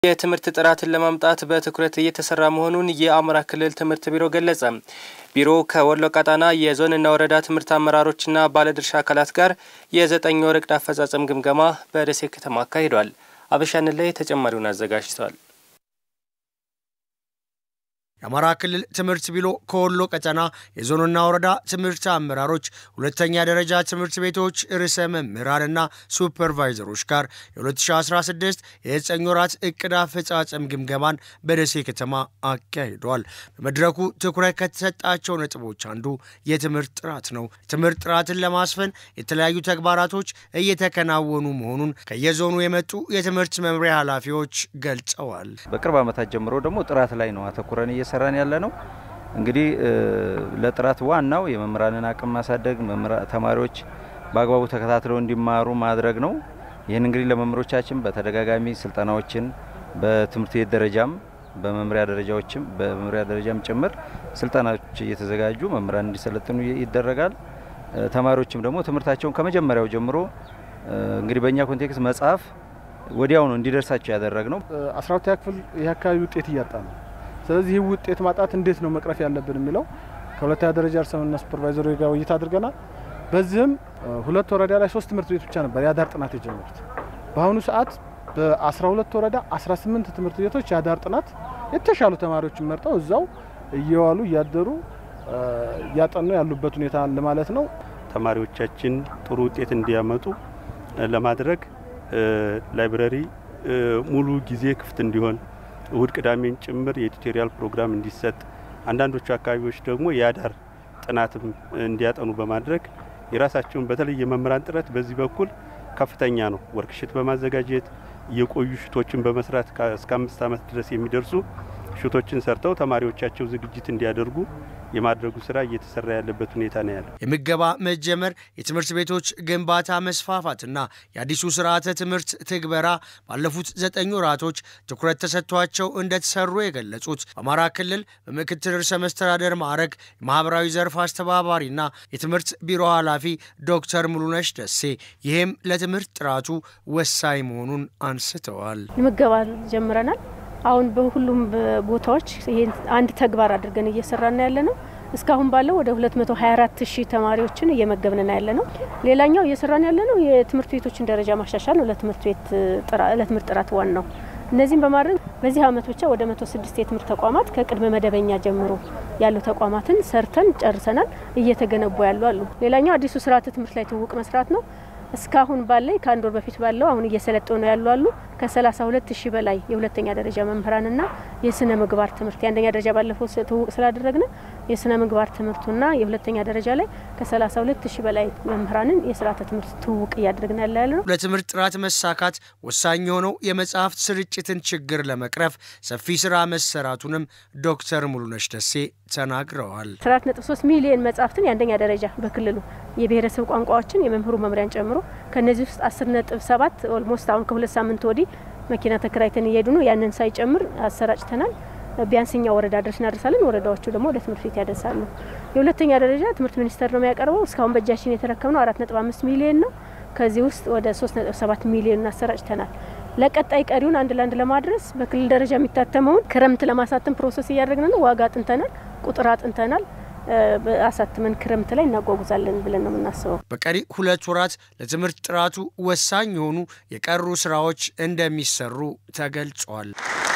የትምህርት ጥራትን ለማምጣት በትኩረት እየተሰራ መሆኑን የአማራ ክልል ትምህርት ቢሮ ገለጸ። ቢሮው ከወሎ ቀጣና የዞንና ወረዳ ትምህርት አመራሮችና ባለድርሻ አካላት ጋር የ9 ወር ዕቅድ አፈጻጸም ግምገማ በደሴ ከተማ አካሂዷል። አበሻን ላይ ተጨማሪውን አዘጋጅቷል። የአማራ ክልል ትምህርት ቢሮ ከወሎ ቀጣና የዞንና ወረዳ ትምህርት አመራሮች ሁለተኛ ደረጃ ትምህርት ቤቶች ርዕሰ መምህራንና ሱፐርቫይዘሮች ጋር የ2016 የ9 ወራት ዕቅድ አፈጻጸም ግምገማን በደሴ ከተማ አካሂዷል። በመድረኩ ትኩረት ከተሰጣቸው ነጥቦች አንዱ የትምህርት ጥራት ነው። የትምህርት ጥራትን ለማስፈን የተለያዩ ተግባራቶች እየተከናወኑ መሆኑን ከየዞኑ የመጡ የትምህርት መምሪያ ኃላፊዎች ገልጸዋል። በቅርብ ዓመታት ጀምሮ ደግሞ ጥራት ላይ ነው አተኩረን ሰራን ያለ ነው። እንግዲህ ለጥራት ዋናው የመምህራንን አቅም ማሳደግ፣ ተማሪዎች በአግባቡ ተከታትለው እንዲማሩ ማድረግ ነው። ይሄን እንግዲህ ለመምህሮቻችን በተደጋጋሚ ስልጠናዎችን በትምህርት ቤት ደረጃም በመምሪያ ደረጃም ጭምር ስልጠናዎች እየተዘጋጁ መምህራን እንዲሰለጥኑ ይደረጋል። ተማሪዎችም ደግሞ ትምህርታቸውን ከመጀመሪያው ጀምሮ እንግዲህ በእኛ ኮንቴክስት መጽሐፍ ወዲያው ነው እንዲደርሳቸው ያደረግነው። 12ኛ ክፍል የአካባቢ ውጤት እያጣ ነው። ስለዚህ ውጤት ማጣት እንዴት ነው መቅረፍ ያለብን የሚለው ከሁለተኛ ደረጃ ርዕሰና ሱፐርቫይዘሮች ጋር ውይይት አድርገናል። በዚህም ሁለት ወረዳ ላይ 3 ትምህርት ቤቶች ብቻ ነበር ያዳር ጥናት የጀመሩት። በአሁኑ ሰዓት በ12 ወረዳ 18 ትምህርት ቤቶች ያዳር ጥናት የተሻሉ ተማሪዎችን መርጠው እዛው እየዋሉ እያደሩ ያጠኑ ያሉበት ሁኔታ አለ ማለት ነው። ተማሪዎቻችን ጥሩ ውጤት እንዲያመጡ ለማድረግ ላይብረሪ ሙሉ ጊዜ ክፍት እንዲሆን እሁድ ቅዳሜን ጭምር የቱቶሪያል ፕሮግራም እንዲሰጥ አንዳንዶቹ አካባቢዎች ደግሞ ያዳር ጥናትም እንዲያጠኑ በማድረግ የራሳቸውን በተለይ የመምህራን ጥረት በዚህ በኩል ከፍተኛ ነው። ወርክሺት በማዘጋጀት የቆዩ ሽቶችን በመስራት እስከ 5 ዓመት ድረስ የሚደርሱ ሽቶችን ሰርተው ተማሪዎቻቸው ዝግጅት እንዲያደርጉ የማድረጉ ስራ እየተሰራ ያለበት ሁኔታ ነው ያለው። የምገባ መጀመር፣ የትምህርት ቤቶች ግንባታ መስፋፋትና የአዲሱ ስርዓተ ትምህርት ትግበራ ባለፉት 9 ወራቶች ትኩረት ተሰጥቷቸው እንደተሰሩ የገለጹት በአማራ ክልል በምክትል ርዕሰ መስተዳድር ማዕረግ የማህበራዊ ዘርፍ አስተባባሪና የትምህርት ቢሮ ኃላፊ ዶክተር ሙሉነሽ ደሴ ይህም ለትምህርት ጥራቱ ወሳኝ መሆኑን አንስተዋል። ምገባ ጀምረናል። አሁን በሁሉም ቦታዎች ይሄን አንድ ተግባር አድርገን እየሰራን ያለነው እስካሁን ባለው ወደ 224000 ተማሪዎችን እየመገብን ያለነው። ሌላኛው እየሰራን ያለነው የትምህርት ቤቶችን ደረጃ ማሻሻል ነው። ለትምህርት ጥራት ዋናው እነዚህን በማድረግ በዚህ አመት ብቻ ወደ 106 የትምህርት ተቋማት ከቅድመ መደበኛ ጀምሮ ያሉ ተቋማትን ሰርተን ጨርሰናል። እየተገነቡ ያሉ አሉ። ሌላኛው አዲሱ ስርዓተ ትምህርት ላይ ትውውቅ መስራት ነው። እስካሁን ባለው ከአንድ ወር በፊት ባለው አሁን እየሰለጠኑ ያሉ አሉ ከ32000 በላይ የሁለተኛ ደረጃ መምህራንና የስነ ምግባር ትምህርት የአንደኛ ደረጃ ባለፈው ትውውቅ ስላደረግነ የስነ ምግባር ትምህርቱና የሁለተኛ ደረጃ ላይ ከ32000 በላይ መምህራንን የስርዓተ ትምህርት ትውውቅ እያደረግን ያለው። ለትምህርት ጥራት መሳካት ወሳኝ የሆነው የመጽሐፍት ስርጭትን ችግር ለመቅረፍ ሰፊ ስራ መሰራቱንም ዶክተር ሙሉነሽ ደሴ ተናግረዋል። 4.3 ሚሊዮን መጽሐፍትን የአንደኛ ደረጃ በክልሉ የብሔረሰብ ቋንቋዎችን የመምህሩ መምሪያን ጨምሮ ከነዚህ ውስጥ 10.7 ኦልሞስት አሁን ከ2 ሳምንት ወዲህ መኪና ተከራይተን እየሄዱ ነው። ያንን ሳይጨምር አሰራጭተናል። ቢያንስኛ ወረዳ ድረስ እናደርሳለን። ወረዳዎቹ ደግሞ ወደ ትምህርት ቤት ያደርሳሉ። የሁለተኛ ደረጃ ትምህርት ሚኒስቴር ነው የሚያቀርበው። እስካሁን በእጃችን የተረከብነው 4.5 ሚሊዮን ነው። ከዚህ ውስጥ ወደ 3.7 ሚሊዮን አሰራጭተናል። ለቀጣይ ቀሪውን አንድ ላንድ ለማድረስ በክልል ደረጃ የሚታተመውን ክረምት ለማሳተም ፕሮሰስ እያደረግን ነው። ዋጋ አጥንተናል፣ ቁጥር አጥንተናል። በአሳትመን ክረምት ላይ እናጓጉዛለን ብለን ነው የምናስበው። በቀሪ 2 ወራት ለትምህርት ጥራቱ ወሳኝ የሆኑ የቀሩ ስራዎች እንደሚሰሩ ተገልጿል።